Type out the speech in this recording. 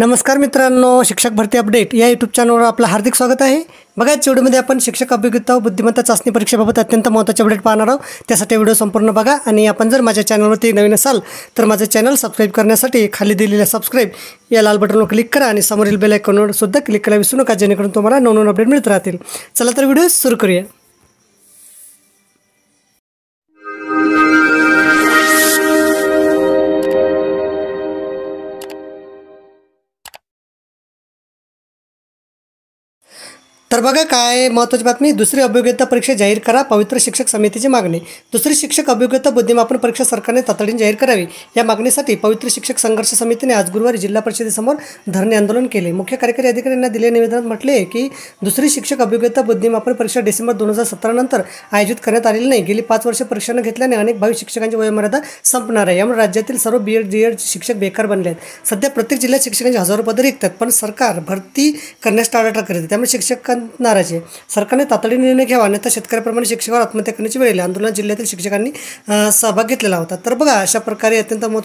नमस्कार मित्रांनो, शिक्षक भरती अपडेट या यूट्यूब चॅनलवर आपलं हार्दिक स्वागत आहे। बघा, या व्हिडिओमध्ये आपण शिक्षक अभियोगिता व बुद्धिमत्ता चाचणी परीक्षेबाबत अत्यंत महत्त्वाचे अपडेट पाहणार आहोत। त्यासाठी व्हिडिओ संपूर्ण बघा आणि आपण जर माझ्या चॅनलवरती नवीन असाल तर माझे चॅनल सबस्क्राइब करण्यासाठी खाली दिलेल्या सबस्क्राइब या लाल बटनवर क्लिक करा आणि समोरील बेल आयकॉनवर सुद्धा क्लिक करायला विसरू नका, जेणेकरून तुम्हाला नवनवीन अपडेट मिळत राहतील। चला तर व्हिडिओ सुरू करूया। तर बघा, काय महत्त्वाची बातमी, दुसरी अभियोग्यता परीक्षा जाहीर करा, पवित्र शिक्षक समितीची मागणी। दुसरी शिक्षक अभियोग्यता बुद्धिमापन परीक्षा सरकारने तातडीने जाहीर करावी, या मागणीसाठी पवित्र शिक्षक संघर्ष समितीने आज गुरुवारी जिल्हा परिषदेसमोर धरणे आंदोलन केले। मुख्य कार्यकारी अधिकाऱ्यांना दिलेल्या निवेदनात म्हटले आहे की दुसरी शिक्षक अभियोग्यता बुद्धिमापन परीक्षा डिसेंबर 2017 नंतर आयोजित करण्यात आलेली नाही। गेली 5 वर्षे परीक्षा न घेतल्याने अनेक भावी शिक्षकांची वयोमर्यादा संपणार आहे। यामुळे राज्यातील सर्व BEd शिक्षक बेकार बनले आहेत। सध्या प्रत्येक जिल्ह्यात शिक्षकांची हजारो पदे रिक्त आहेत, पण सरकार भरती करण्यास टाळाटाळ करते, त्यामुळे शिक्षक नाराज आहे। सरकारने तातडीने निर्णय घ्यावा, अन्यथा शेतकऱ्याप्रमाणे शिक्षकावर आत्महत्या करण्याची वेळ येईल। आंदोलनात जिल्ह्यातील शिक्षकांनी सहभाग घेतलेला होता। तर बघा, अशा प्रकारे अत्यंत